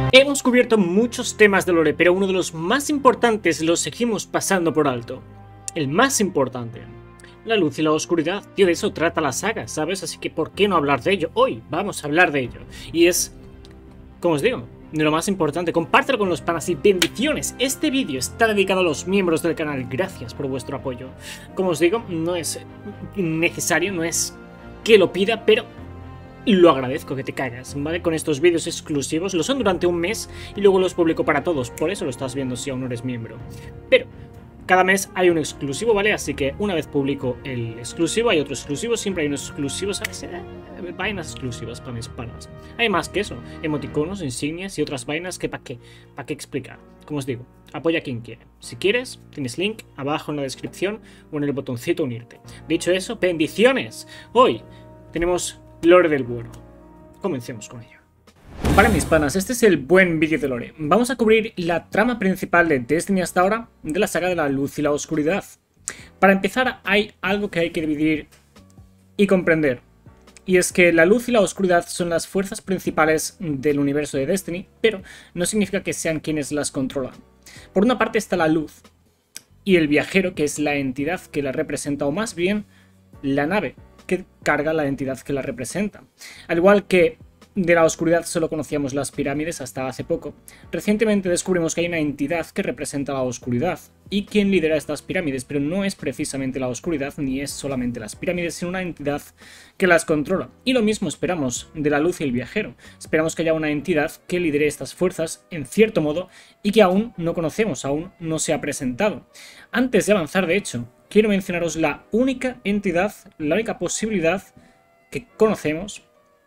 Hemos cubierto muchos temas de lore, pero uno de los más importantes lo seguimos pasando por alto. El más importante. La luz y la oscuridad. Tío, de eso trata la saga, ¿sabes? Así que ¿por qué no hablar de ello? Hoy vamos a hablar de ello. Y es, como os digo, de lo más importante. Compártelo con los panas y bendiciones. Este vídeo está dedicado a los miembros del canal. Gracias por vuestro apoyo. Como os digo, no es necesario, no es que lo pida, pero lo agradezco que te cagas, ¿vale? Con estos vídeos exclusivos, lo son durante un mes y luego los publico para todos, por eso lo estás viendo si aún no eres miembro. Pero cada mes hay un exclusivo, ¿vale? Así que una vez publico el exclusivo, hay otro exclusivo, siempre hay unos exclusivos, ¿sabes? Vainas exclusivas para mis panas. Hay más que eso, emoticonos, insignias y otras vainas que ¿para qué? ¿Para qué explicar? Como os digo, apoya a quien quiere. Si quieres, tienes link abajo en la descripción o en el botoncito unirte. Dicho eso, bendiciones. Hoy tenemos lore del bueno. Comencemos con ello. Vale, mis panas, este es el buen vídeo de lore. Vamos a cubrir la trama principal de Destiny hasta ahora, de la saga de la luz y la oscuridad. Para empezar, hay algo que hay que dividir y comprender. Y es que la luz y la oscuridad son las fuerzas principales del universo de Destiny, pero no significa que sean quienes las controlan. Por una parte está la luz y el viajero, que es la entidad que la representa, o más bien la nave que carga la entidad que la representa. Al igual que de la oscuridad solo conocíamos las pirámides hasta hace poco, recientemente descubrimos que hay una entidad que representa la oscuridad y quien lidera estas pirámides, pero no es precisamente la oscuridad ni es solamente las pirámides, sino una entidad que las controla. Y lo mismo esperamos de la luz y el viajero. Esperamos que haya una entidad que lidere estas fuerzas en cierto modo y que aún no conocemos, aún no se ha presentado. Antes de avanzar, de hecho, quiero mencionaros la única entidad, la única posibilidad que conocemos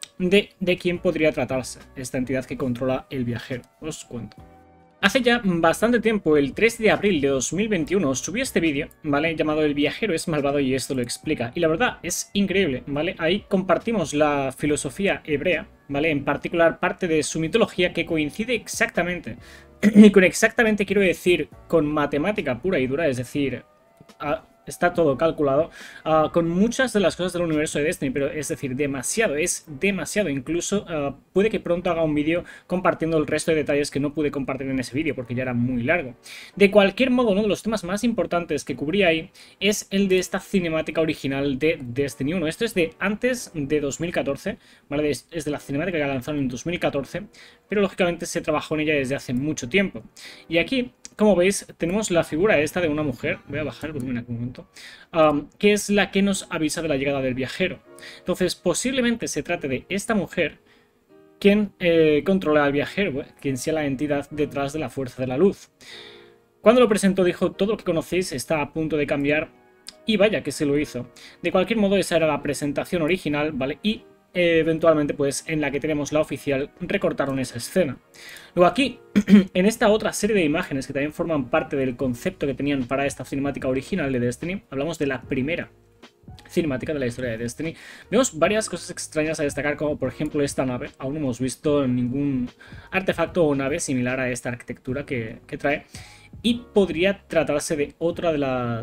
de quién podría tratarse esta entidad que controla el viajero. Os cuento. Hace ya bastante tiempo, el 3 de abril de 2021, subí este vídeo, ¿vale? Llamado El viajero es malvado y esto lo explica. Y la verdad, es increíble, ¿vale? Ahí compartimos la filosofía hebrea, ¿vale? En particular parte de su mitología que coincide exactamente. Y con exactamente quiero decir con matemática pura y dura, es decir, está todo calculado con muchas de las cosas del universo de Destiny, pero es decir, es demasiado. Incluso puede que pronto haga un vídeo compartiendo el resto de detalles que no pude compartir en ese vídeo porque ya era muy largo. De cualquier modo, uno de los temas más importantes que cubrí ahí es el de esta cinemática original de Destiny 1. Esto es de antes de 2014, ¿vale? Es de la cinemática que lanzaron en 2014, pero lógicamente se trabajó en ella desde hace mucho tiempo. Y aquí, como veis, tenemos la figura esta de una mujer. Voy a bajar el volumen aquí un momento. Que es la que nos avisa de la llegada del viajero. Entonces, posiblemente se trate de esta mujer quien controla al viajero, quien sea la entidad detrás de la fuerza de la luz. Cuando lo presentó dijo: todo lo que conocéis está a punto de cambiar. Y vaya que se lo hizo. De cualquier modo, esa era la presentación original, ¿vale? Y eventualmente, pues en la que tenemos la oficial, recortaron esa escena. Luego aquí, en esta otra serie de imágenes que también forman parte del concepto que tenían para esta cinemática original de Destiny, hablamos de la primera cinemática de la historia de Destiny, vemos varias cosas extrañas a destacar, como por ejemplo esta nave. Aún no hemos visto ningún artefacto o nave similar a esta arquitectura que trae, y podría tratarse de otra de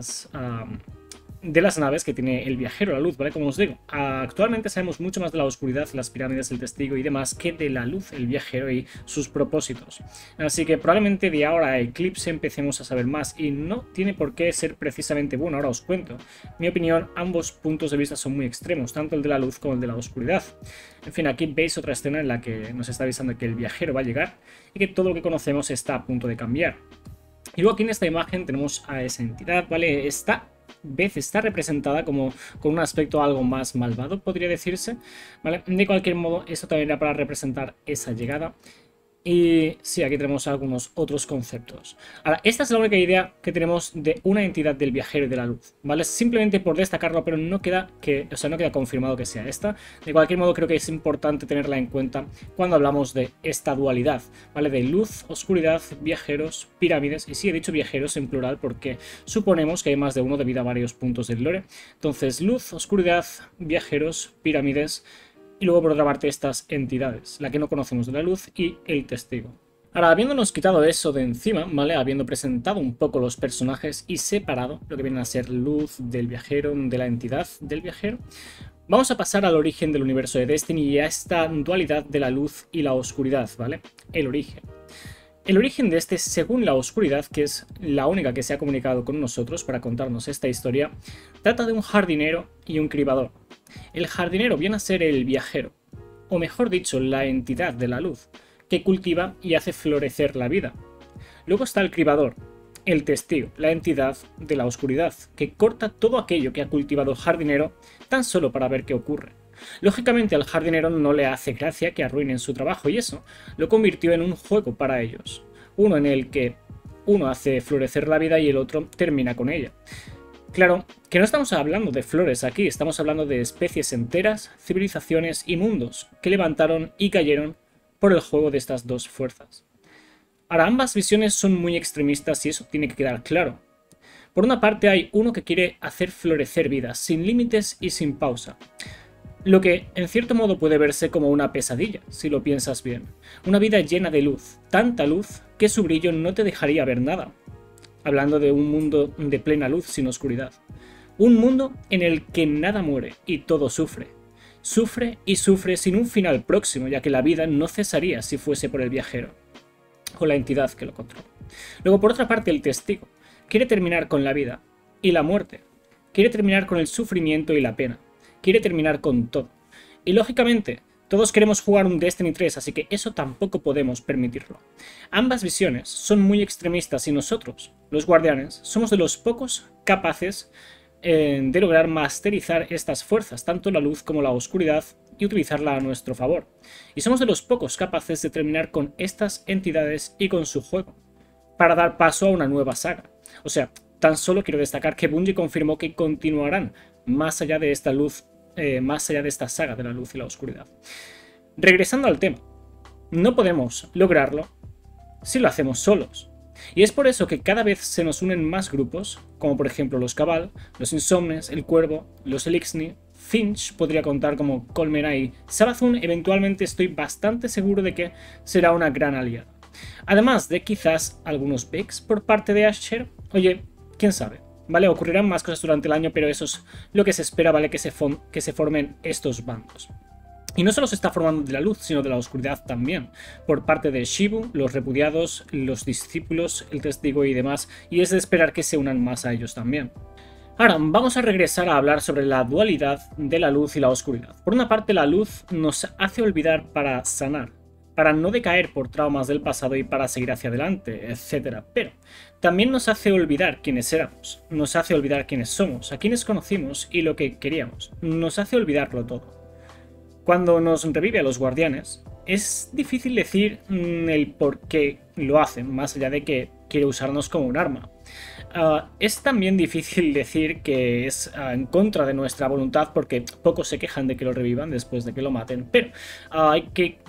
las naves que tiene el viajero, la luz, ¿vale? Como os digo, actualmente sabemos mucho más de la oscuridad, las pirámides, el testigo y demás, que de la luz, el viajero y sus propósitos. Así que probablemente de ahora a Eclipse empecemos a saber más, y no tiene por qué ser precisamente bueno. Ahora os cuento. En mi opinión, ambos puntos de vista son muy extremos, tanto el de la luz como el de la oscuridad. En fin, aquí veis otra escena en la que nos está avisando que el viajero va a llegar y que todo lo que conocemos está a punto de cambiar. Y luego aquí en esta imagen tenemos a esa entidad, ¿vale? Esta vez está representada como con un aspecto algo más malvado, podría decirse, ¿vale? De cualquier modo, esto también era para representar esa llegada. Y sí, aquí tenemos algunos otros conceptos. Ahora, esta es la única idea que tenemos de una entidad del viajero y de la luz, ¿vale? Simplemente por destacarlo, pero no queda confirmado que sea esta. De cualquier modo, creo que es importante tenerla en cuenta cuando hablamos de esta dualidad, ¿vale? De luz, oscuridad, viajeros, pirámides. Y sí, he dicho viajeros en plural porque suponemos que hay más de uno debido a varios puntos del lore. Entonces, luz, oscuridad, viajeros, pirámides. Y luego, por otra parte, estas entidades, la que no conocemos de la luz y el testigo. Ahora, habiéndonos quitado eso de encima, ¿vale? Habiendo presentado un poco los personajes y separado lo que viene a ser luz del viajero, de la entidad del viajero, Vamos a pasar al origen del universo de Destiny y a esta dualidad de la luz y la oscuridad, ¿vale? El origen. El origen de este, según la oscuridad, que es la única que se ha comunicado con nosotros para contarnos esta historia, trata de un jardinero y un cribador. El jardinero viene a ser el viajero, o mejor dicho, la entidad de la luz, que cultiva y hace florecer la vida. Luego está el cribador, el testigo, la entidad de la oscuridad, que corta todo aquello que ha cultivado el jardinero tan solo para ver qué ocurre. Lógicamente al jardinero no le hace gracia que arruinen su trabajo y eso lo convirtió en un juego para ellos. Uno en el que uno hace florecer la vida y el otro termina con ella. Claro, que no estamos hablando de flores aquí, estamos hablando de especies enteras, civilizaciones y mundos que levantaron y cayeron por el juego de estas dos fuerzas. Ahora, ambas visiones son muy extremistas y eso tiene que quedar claro. Por una parte hay uno que quiere hacer florecer vidas, sin límites y sin pausa. Lo que, en cierto modo, puede verse como una pesadilla, si lo piensas bien. Una vida llena de luz, tanta luz, que su brillo no te dejaría ver nada. Hablando de un mundo de plena luz sin oscuridad. Un mundo en el que nada muere y todo sufre. Sufre y sufre sin un final próximo, ya que la vida no cesaría si fuese por el viajero o la entidad que lo controla. Luego, por otra parte, el testigo quiere terminar con la vida y la muerte. Quiere terminar con el sufrimiento y la pena. Quiere terminar con todo. Y lógicamente, todos queremos jugar un Destiny 3, así que eso tampoco podemos permitirlo. Ambas visiones son muy extremistas y nosotros, los guardianes, somos de los pocos capaces de lograr masterizar estas fuerzas, tanto la luz como la oscuridad, y utilizarla a nuestro favor. Y somos de los pocos capaces de terminar con estas entidades y con su juego, para dar paso a una nueva saga. O sea, tan solo quiero destacar que Bungie confirmó que continuarán más allá de esta luz, más allá de esta saga de la luz y la oscuridad. Regresando al tema, no podemos lograrlo si lo hacemos solos. Y es por eso que cada vez se nos unen más grupos, como por ejemplo los Cabal, los Insomnes, el Cuervo, los Elixni, Finch podría contar como Colmena y Savathun. Eventualmente estoy bastante seguro de que será una gran aliada. Además de quizás algunos picks por parte de Asher. Oye, quién sabe, ¿vale? Ocurrirán más cosas durante el año, pero eso es lo que se espera, ¿vale? Que se formen estos bandos. Y no solo se está formando de la luz, sino de la oscuridad también, por parte de Shibu, los repudiados, los discípulos, el testigo y demás, y es de esperar que se unan más a ellos también. Ahora, vamos a regresar a hablar sobre la dualidad de la luz y la oscuridad. Por una parte, la luz nos hace olvidar para sanar, para no decaer por traumas del pasado y para seguir hacia adelante, etc. Pero también nos hace olvidar quiénes éramos, nos hace olvidar quiénes somos, a quiénes conocimos y lo que queríamos, nos hace olvidarlo todo. Cuando nos revive a los guardianes, es difícil decir el por qué lo hacen, más allá de que quiere usarnos como un arma. Es también difícil decir que es en contra de nuestra voluntad, porque pocos se quejan de que lo revivan después de que lo maten, pero hay que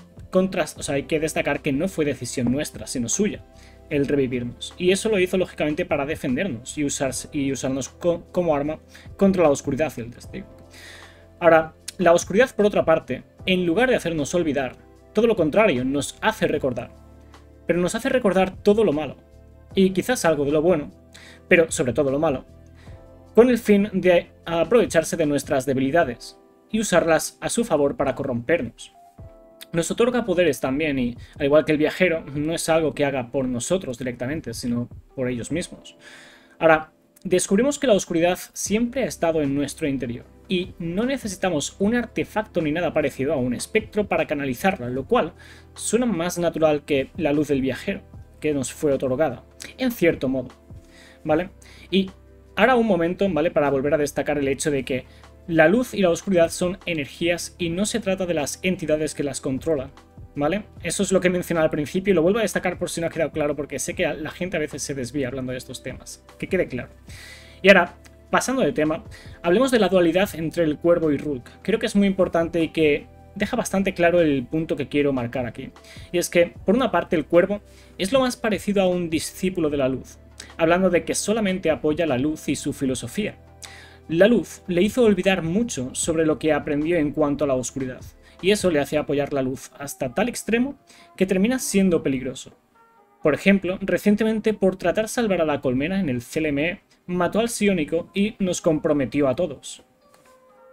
destacar que no fue decisión nuestra, sino suya, el revivirnos. Y eso lo hizo lógicamente para defendernos y usarnos como arma contra la oscuridad y el testigo. Ahora, la oscuridad, por otra parte, en lugar de hacernos olvidar, todo lo contrario, nos hace recordar. Pero nos hace recordar todo lo malo, y quizás algo de lo bueno, pero sobre todo lo malo, con el fin de aprovecharse de nuestras debilidades y usarlas a su favor para corrompernos. Nos otorga poderes también y, al igual que el viajero, no es algo que haga por nosotros directamente, sino por ellos mismos. Ahora, descubrimos que la oscuridad siempre ha estado en nuestro interior y no necesitamos un artefacto ni nada parecido a un espectro para canalizarla, lo cual suena más natural que la luz del viajero, que nos fue otorgada, en cierto modo, ¿vale? Y ahora un momento, ¿vale?, para volver a destacar el hecho de que la luz y la oscuridad son energías y no se trata de las entidades que las controlan, ¿vale? Eso es lo que mencionaba al principio y lo vuelvo a destacar por si no ha quedado claro, porque sé que la gente a veces se desvía hablando de estos temas, que quede claro. Y ahora, pasando de tema, hablemos de la dualidad entre el Cuervo y Rulk. Creo que es muy importante y que deja bastante claro el punto que quiero marcar aquí. Y es que, por una parte, el Cuervo es lo más parecido a un discípulo de la luz, hablando de que solamente apoya la luz y su filosofía. La luz le hizo olvidar mucho sobre lo que aprendió en cuanto a la oscuridad, y eso le hace apoyar la luz hasta tal extremo que termina siendo peligroso. Por ejemplo, recientemente, por tratar de salvar a la colmena en el CLME, mató al psiónico y nos comprometió a todos.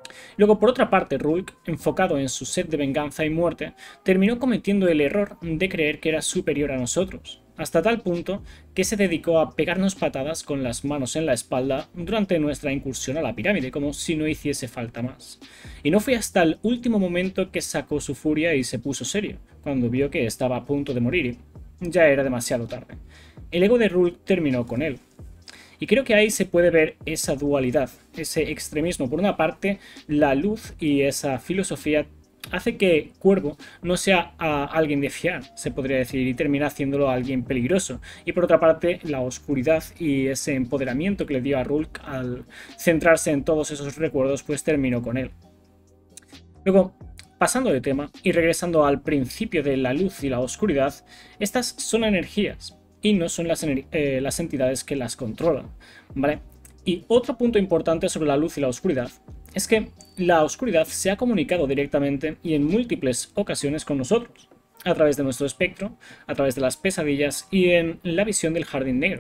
Luego, por otra parte, Rulk, enfocado en su sed de venganza y muerte, terminó cometiendo el error de creer que era superior a nosotros, hasta tal punto que se dedicó a pegarnos patadas con las manos en la espalda durante nuestra incursión a la pirámide, como si no hiciese falta más. Y no fue hasta el último momento que sacó su furia y se puso serio, cuando vio que estaba a punto de morir y ya era demasiado tarde. El ego de Rulk terminó con él. Y creo que ahí se puede ver esa dualidad, ese extremismo. Por una parte, la luz y esa filosofía hace que Cuervo no sea alguien de fiar, se podría decir, y termina haciéndolo a alguien peligroso. Y por otra parte, la oscuridad y ese empoderamiento que le dio a Rulk al centrarse en todos esos recuerdos, pues terminó con él. Luego, pasando de tema y regresando al principio de la luz y la oscuridad, estas son energías y no son las entidades que las controlan, ¿vale? Y otro punto importante sobre la luz y la oscuridad es que la oscuridad se ha comunicado directamente y en múltiples ocasiones con nosotros, a través de nuestro espectro, a través de las pesadillas y en la visión del Jardín Negro.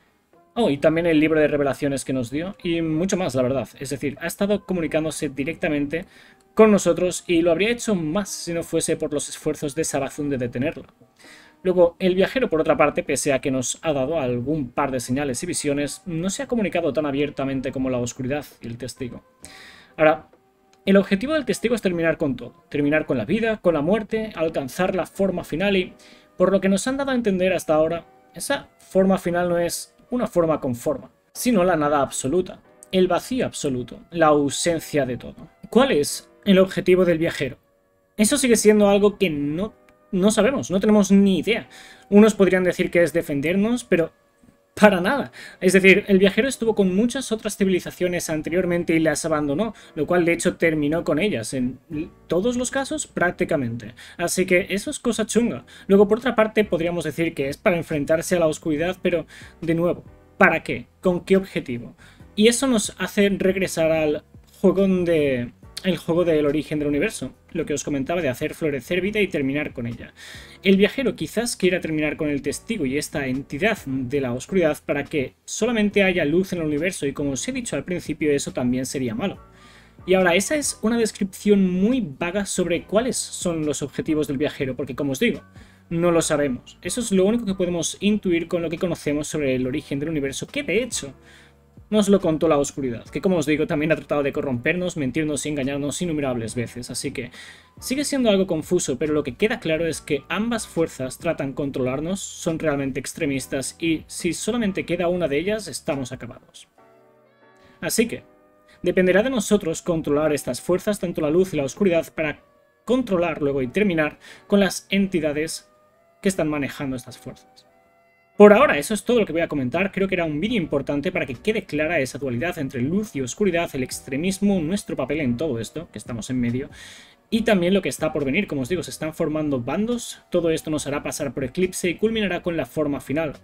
Oh, y también el libro de revelaciones que nos dio y mucho más, la verdad. Es decir, ha estado comunicándose directamente con nosotros y lo habría hecho más si no fuese por los esfuerzos de Sarathun de detenerla. Luego, el viajero, por otra parte, pese a que nos ha dado algún par de señales y visiones, no se ha comunicado tan abiertamente como la oscuridad y el testigo. Ahora, el objetivo del testigo es terminar con todo, terminar con la vida, con la muerte, alcanzar la forma final y, por lo que nos han dado a entender hasta ahora, esa forma final no es una forma con forma, sino la nada absoluta, el vacío absoluto, la ausencia de todo. ¿Cuál es el objetivo del viajero? Eso sigue siendo algo que no sabemos, no tenemos ni idea. Unos podrían decir que es defendernos, pero para nada. Es decir, el viajero estuvo con muchas otras civilizaciones anteriormente y las abandonó, lo cual de hecho terminó con ellas, en todos los casos prácticamente. Así que eso es cosa chunga. Luego, por otra parte, podríamos decir que es para enfrentarse a la oscuridad, pero de nuevo, ¿para qué? ¿Con qué objetivo? Y eso nos hace regresar al juego el juego del origen del universo, lo que os comentaba de hacer florecer vida y terminar con ella. El viajero quizás quiera terminar con el testigo y esta entidad de la oscuridad para que solamente haya luz en el universo y como os he dicho al principio eso también sería malo. Y ahora esa es una descripción muy vaga sobre cuáles son los objetivos del viajero, porque como os digo, no lo sabemos. Eso es lo único que podemos intuir con lo que conocemos sobre el origen del universo, que de hecho nos lo contó la oscuridad, que como os digo también ha tratado de corrompernos, mentirnos y engañarnos innumerables veces, así que sigue siendo algo confuso, pero lo que queda claro es que ambas fuerzas tratan de controlarnos, son realmente extremistas y si solamente queda una de ellas estamos acabados. Así que dependerá de nosotros controlar estas fuerzas, tanto la luz y la oscuridad, para controlar luego y terminar con las entidades que están manejando estas fuerzas. Por ahora, eso es todo lo que voy a comentar. Creo que era un vídeo importante para que quede clara esa dualidad entre luz y oscuridad, el extremismo, nuestro papel en todo esto, que estamos en medio, y también lo que está por venir. Como os digo, se están formando bandos, todo esto nos hará pasar por Eclipse y culminará con la forma final.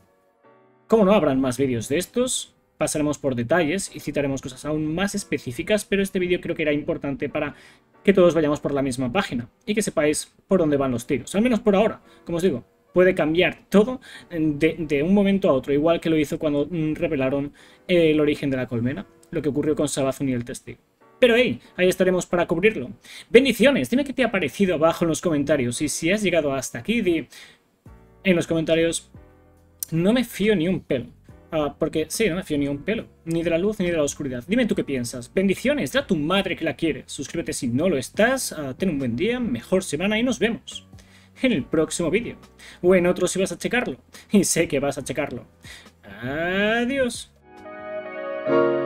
Como no habrán más vídeos de estos, pasaremos por detalles y citaremos cosas aún más específicas, pero este vídeo creo que era importante para que todos vayamos por la misma página y que sepáis por dónde van los tiros, al menos por ahora, como os digo. Puede cambiar todo de un momento a otro, igual que lo hizo cuando revelaron el origen de la colmena, lo que ocurrió con Sarathun y el testigo. Pero hey, ahí estaremos para cubrirlo. Bendiciones, dime qué te ha parecido abajo en los comentarios y si has llegado hasta aquí, di en los comentarios no me fío ni un pelo. Porque sí, no me fío ni un pelo, ni de la luz ni de la oscuridad. Dime tú qué piensas. Bendiciones, dile a tu madre que la quiere. Suscríbete si no lo estás, ten un buen día, mejor semana y nos vemos en el próximo vídeo. O en otro si vas a checarlo. Y sé que vas a checarlo. Adiós.